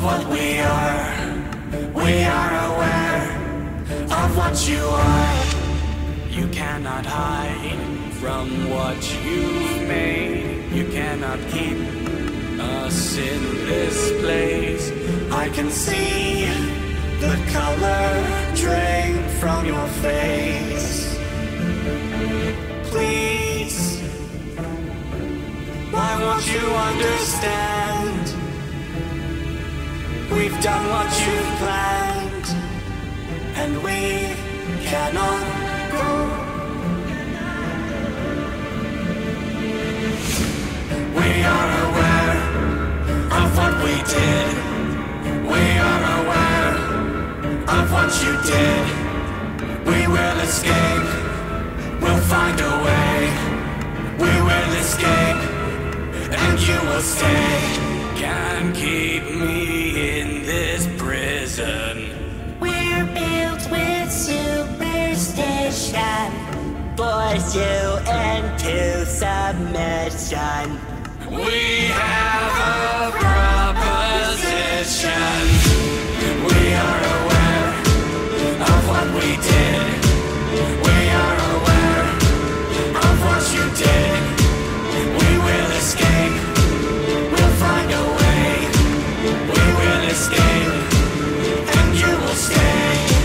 what we are. We are aware of what you are. You cannot hide from what you've made. You cannot keep us in this place. I can see the color drain from your face. Please, why won't you understand? We've done what you've planned, and we cannot go. We are aware of what we did. We are aware of what you did. We will escape. We'll find a way. We will escape, and you will stay. Can't keep me in this prison. We're built with superstition, force you into submission. We have a proposition. We are aware of what we did. We are aware of what you did. We will escape. We'll find a way. We will escape, and you will stay.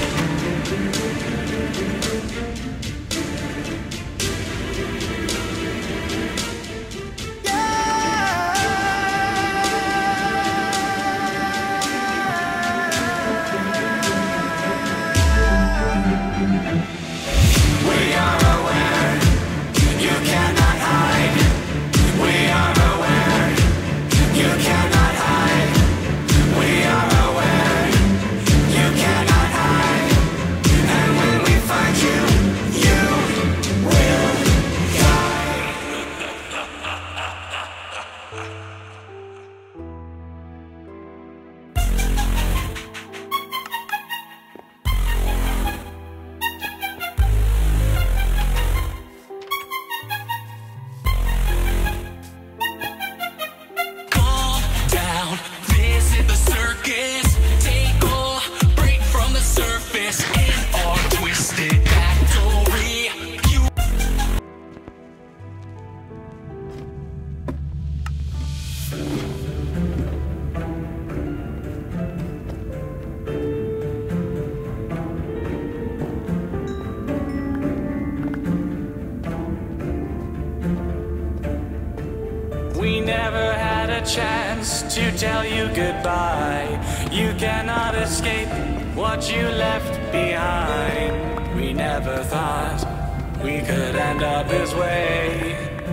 We never had a chance to tell you goodbye. You cannot escape what you left behind. We never thought we could end up this way.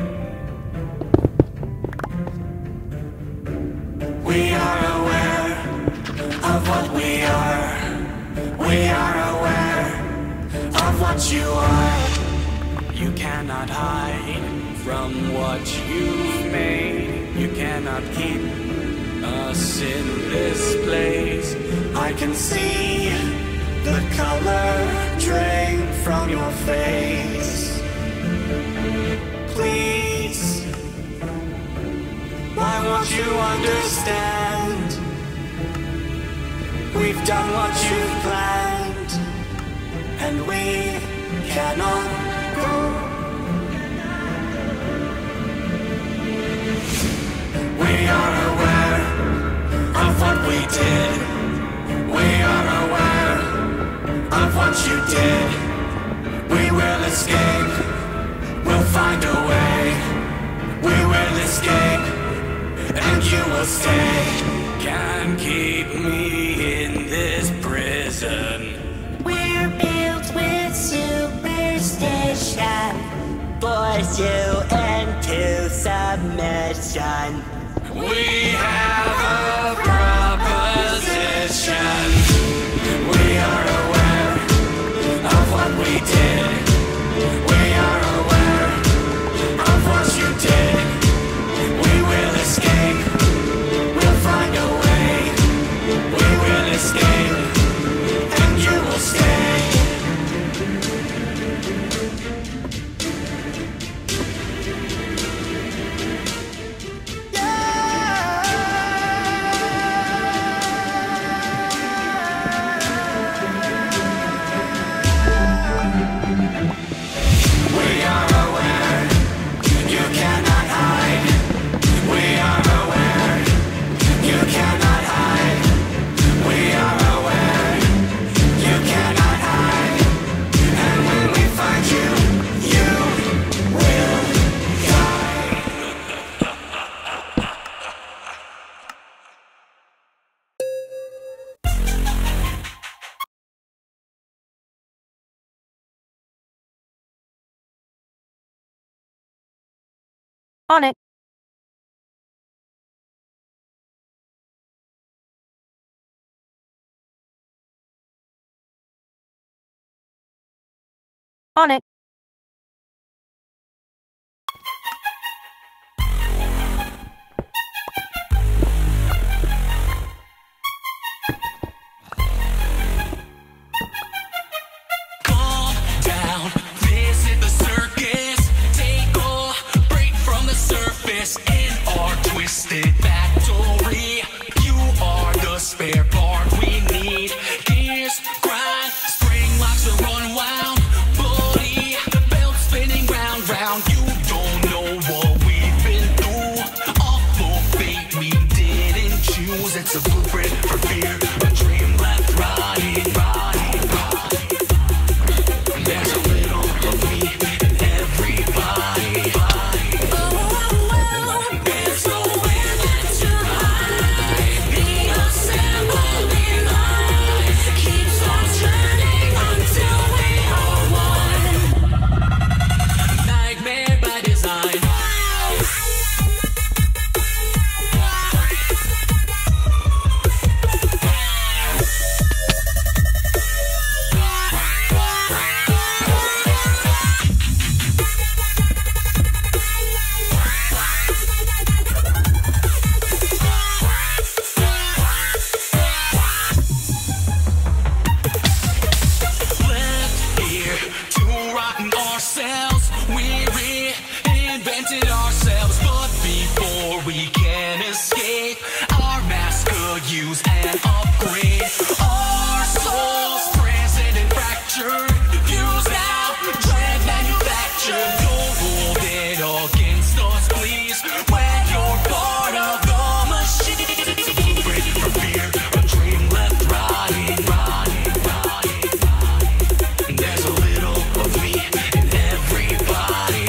We are aware of what we are. We are aware of what you are. You cannot hide from what you've made. You cannot keep us in this place. I can see the color drain from your face. Please, why won't you understand? We've done what you've planned, and we cannot go. We are aware of what we did. We are aware of what you did. We will escape. We'll find a way. We will escape, and you will stay. Can't keep me in this prison. We're built with superstition, force you into submission. We have a proposition. We are aware of what we did. We are aware of what you did. We will escape. We'll find a way. We will escape, and you will stay. On it. On it. Calm down, visit the circus. Take a break from the surface. In our twisted factory, you are the spare part we need. Gears grind, spring locks are unwound. Body belt spinning round, round. You don't know what we've been through. Awful fate we didn't choose. It's a blueprint for fear, a dream left rotting, rotting, rotting. There's a little of me in everybody. There's nowhere left to hide. The assembly line keeps on turning until we are one. Nightmare by design. Left here to rotten ourselves. We reinvented ourselves, but before we can escape, our mask could use an upgrade. Our souls present and fractured, fused out, dread manufactured. Don't hold it against us, please. When you're part of the machine, it's a blueprint for fear, a dream left rotting, rotting, rotting. There's a little of me in everybody.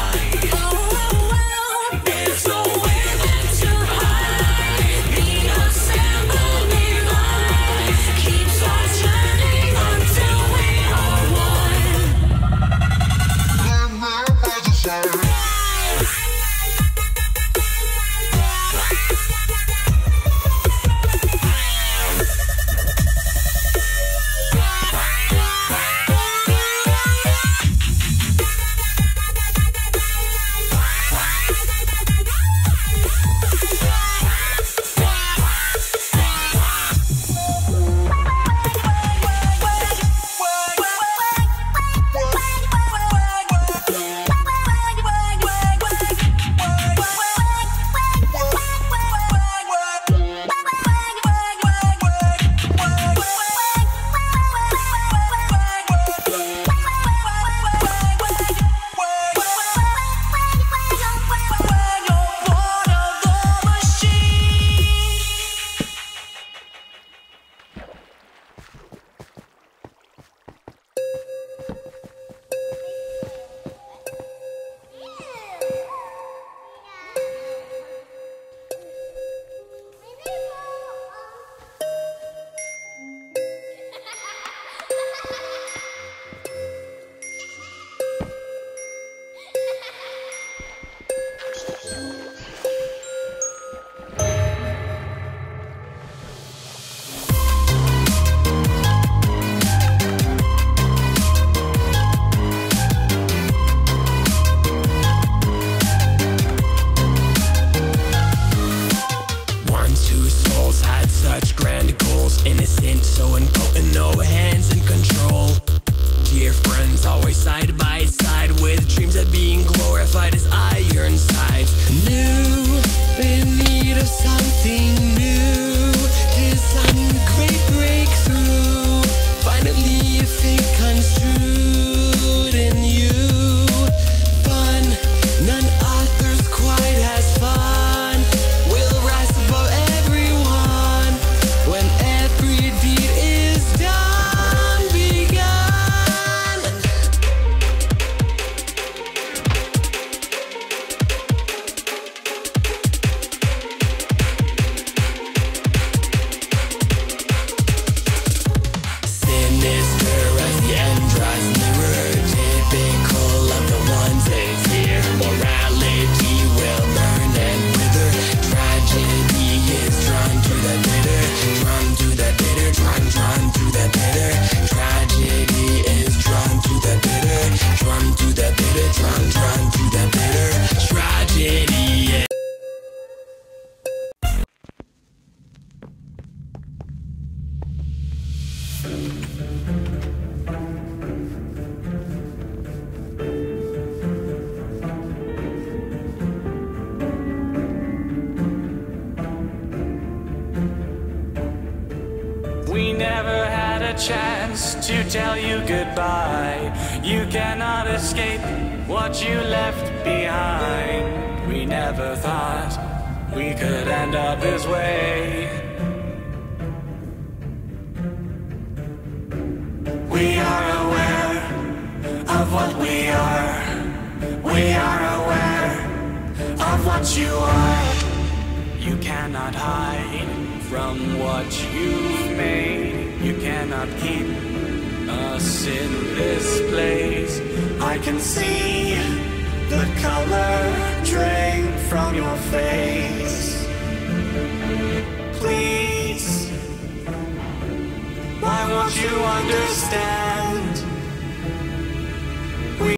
There's nowhere left to hide. The assembly line keeps on turning until we are one. chance to tell you goodbye. You cannot escape what you left behind. We never thought we could end up this way. We are aware of what we are. We are aware of what you are. You cannot hide from what you've made. You cannot keep us in this place. I can see the color drain from your face. Please, why won't you understand?